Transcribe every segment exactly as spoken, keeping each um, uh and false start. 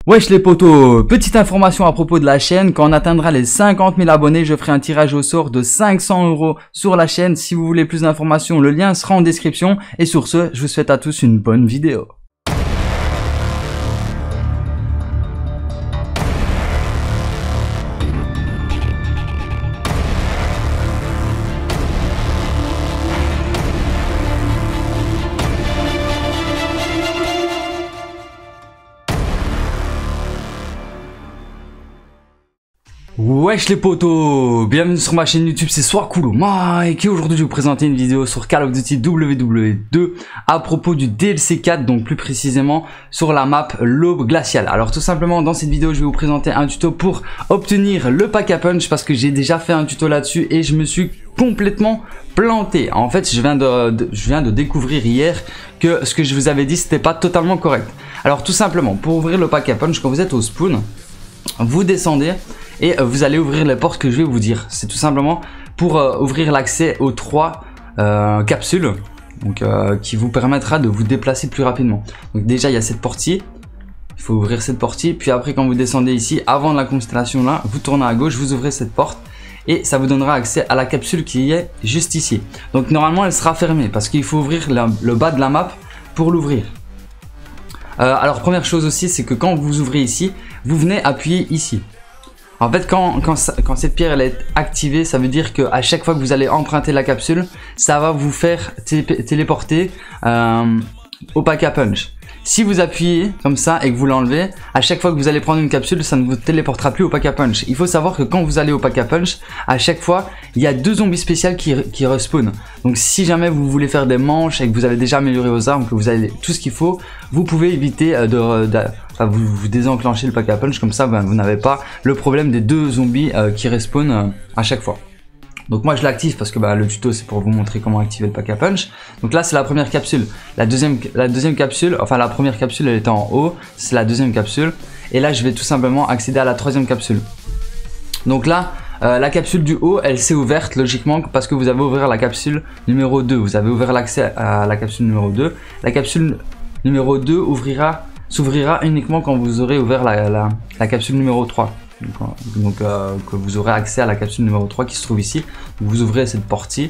Wesh les potos, petite information à propos de la chaîne, quand on atteindra les cinquante mille abonnés, je ferai un tirage au sort de cinq cents euros sur la chaîne. Si vous voulez plus d'informations, le lien sera en description. Et sur ce, je vous souhaite à tous une bonne vidéo. Wesh les potos, bienvenue sur ma chaîne YouTube, c'est Soircool Mike et aujourd'hui je vais vous présenter une vidéo sur Call of Duty W W E deux à propos du D L C quatre, donc plus précisément sur la map l'Aube Glaciale. Alors tout simplement dans cette vidéo je vais vous présenter un tuto pour obtenir le pack à punch parce que j'ai déjà fait un tuto là-dessus et je me suis complètement planté. En fait je viens de, de, je viens de découvrir hier que ce que je vous avais dit c'était pas totalement correct. Alors tout simplement pour ouvrir le pack à punch, quand vous êtes au spawn, vous descendez et vous allez ouvrir les portes que je vais vous dire. C'est tout simplement pour euh, ouvrir l'accès aux trois euh, capsules donc, euh, qui vous permettra de vous déplacer plus rapidement. Donc déjà il y a cette porte-ci, il faut ouvrir cette porte-ci, puis après quand vous descendez ici, avant la constellation là, vous tournez à gauche, vous ouvrez cette porte et ça vous donnera accès à la capsule qui est juste ici. Donc normalement elle sera fermée parce qu'il faut ouvrir la, le bas de la map pour l'ouvrir. Euh, alors première chose aussi, c'est que quand vous ouvrez ici, vous venez appuyer ici. En fait quand, quand, ça, quand cette pierre elle est activée, ça veut dire que à chaque fois que vous allez emprunter la capsule, ça va vous faire télé téléporter euh, au pack à punch. Si vous appuyez comme ça et que vous l'enlevez, à chaque fois que vous allez prendre une capsule, ça ne vous téléportera plus au pack à punch. Il faut savoir que quand vous allez au pack à punch, à chaque fois, il y a deux zombies spéciales qui, qui respawnent. Donc si jamais vous voulez faire des manches et que vous avez déjà amélioré vos armes, que vous avez tout ce qu'il faut, vous pouvez éviter de, de enfin, vous, vous désenclenchez le pack à punch, comme ça ben, vous n'avez pas le problème des deux zombies euh, qui respawnent euh, à chaque fois. Donc moi je l'active parce que bah, le tuto c'est pour vous montrer comment activer le pack à punch. Donc là c'est la première capsule. La deuxième, la deuxième capsule, enfin la première capsule elle était en haut, c'est la deuxième capsule. Et là je vais tout simplement accéder à la troisième capsule. Donc là euh, la capsule du haut elle s'est ouverte logiquement parce que vous avez ouvert la capsule numéro deux. Vous avez ouvert l'accès à la capsule numéro deux. La capsule numéro deux ouvrira, s'ouvrira uniquement quand vous aurez ouvert la, la, la capsule numéro trois. Donc, donc euh, que vous aurez accès à la capsule numéro trois qui se trouve ici. Vous ouvrez cette porte-ci,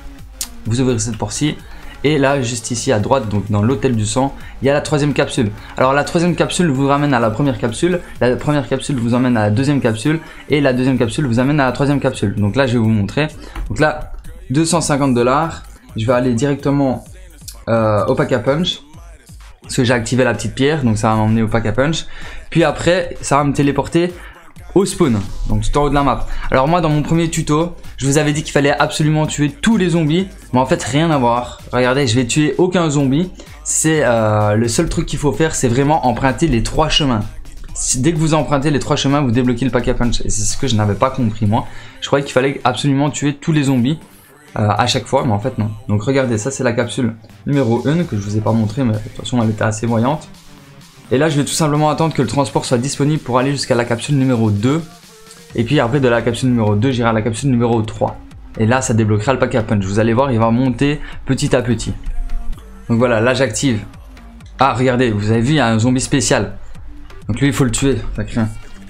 vous ouvrez cette porte-ci et là juste ici à droite, donc dans l'hôtel du sang, il y a la troisième capsule. Alors la troisième capsule vous ramène à la première capsule, la première capsule vous emmène à la deuxième capsule et la deuxième capsule vous amène à la troisième capsule. Donc là je vais vous montrer. Donc là deux cent cinquante dollars, je vais aller directement euh, au pack à punch. Parce que j'ai activé la petite pierre, donc ça va m'emmener au pack à punch. Puis après ça va me téléporter au spawn, donc tout en haut de la map. Alors moi dans mon premier tuto, je vous avais dit qu'il fallait absolument tuer tous les zombies, mais en fait rien à voir. Regardez, je vais tuer aucun zombie. C'est euh, le seul truc qu'il faut faire, c'est vraiment emprunter les trois chemins. Dès que vous empruntez les trois chemins, vous débloquez le pack à punch. Et c'est ce que je n'avais pas compris moi. Je croyais qu'il fallait absolument tuer tous les zombies euh, à chaque fois, mais en fait non. Donc regardez, ça c'est la capsule numéro un que je vous ai pas montré, mais de toute façon elle était assez voyante. Et là je vais tout simplement attendre que le transport soit disponible pour aller jusqu'à la capsule numéro deux. Et puis après de la capsule numéro deux j'irai à la capsule numéro trois. Et là ça débloquera le pack à punch. Vous allez voir il va monter petit à petit. Donc voilà, là j'active. Ah regardez, vous avez vu il y a un zombie spécial. Donc lui il faut le tuer, ça craint.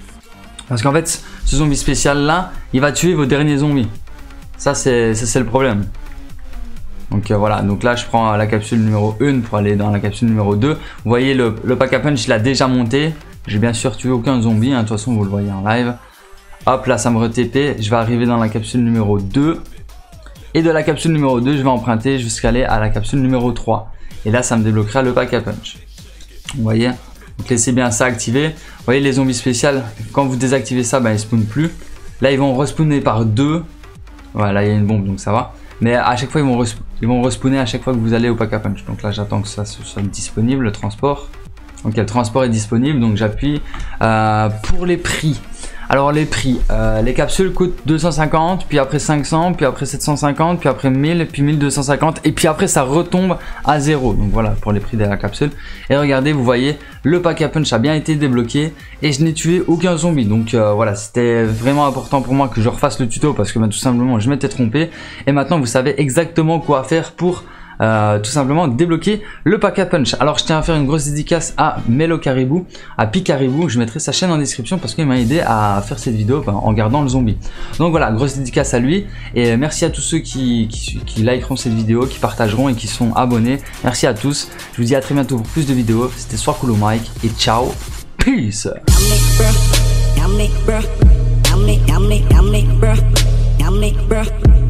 Parce qu'en fait ce zombie spécial là il va tuer vos derniers zombies. Ça c'est le problème. Donc euh, voilà, donc là je prends la capsule numéro un pour aller dans la capsule numéro deux. Vous voyez le, le pack à punch il a déjà monté. J'ai bien sûr tué aucun zombie, hein. De toute façon vous le voyez en live. Hop là ça me re-T P, je vais arriver dans la capsule numéro deux. Et de la capsule numéro deux je vais emprunter jusqu'à aller à la capsule numéro trois. Et là ça me débloquera le pack à punch. Vous voyez, donc laissez bien ça activé. Vous voyez les zombies spéciales, quand vous désactivez ça, ben, ils spawnent plus. Là ils vont respawner par deux. Voilà, il y a une bombe donc ça va. Mais à chaque fois ils vont, resp ils vont respawner à chaque fois que vous allez au pack à punch. Donc là j'attends que ça soit disponible, le transport. Donc le transport est disponible, donc j'appuie euh, pour les prix. Alors les prix, euh, les capsules coûtent deux cent cinquante, puis après cinq cents, puis après sept cent cinquante, puis après mille, puis mille deux cent cinquante, et puis après ça retombe à zéro. Donc voilà pour les prix de la capsule. Et regardez, vous voyez, le pack à punch a bien été débloqué et je n'ai tué aucun zombie. Donc euh, voilà, c'était vraiment important pour moi que je refasse le tuto parce que bah, tout simplement je m'étais trompé. Et maintenant vous savez exactement quoi faire pour euh, tout simplement débloquer le pack à punch. Alors je tiens à faire une grosse dédicace à Melo Caribou, à Pi Caribou, je mettrai sa chaîne en description parce qu'il m'a aidé à faire cette vidéo ben, en gardant le zombie. Donc voilà, grosse dédicace à lui et merci à tous ceux qui, qui, qui likeront cette vidéo, qui partageront et qui sont abonnés. Merci à tous, je vous dis à très bientôt pour plus de vidéos. C'était Soir Cool au Mike et ciao, peace. Yummy, bruh. Yummy, bruh. Yummy, yummy, yummy, bruh. Yummy, bruh.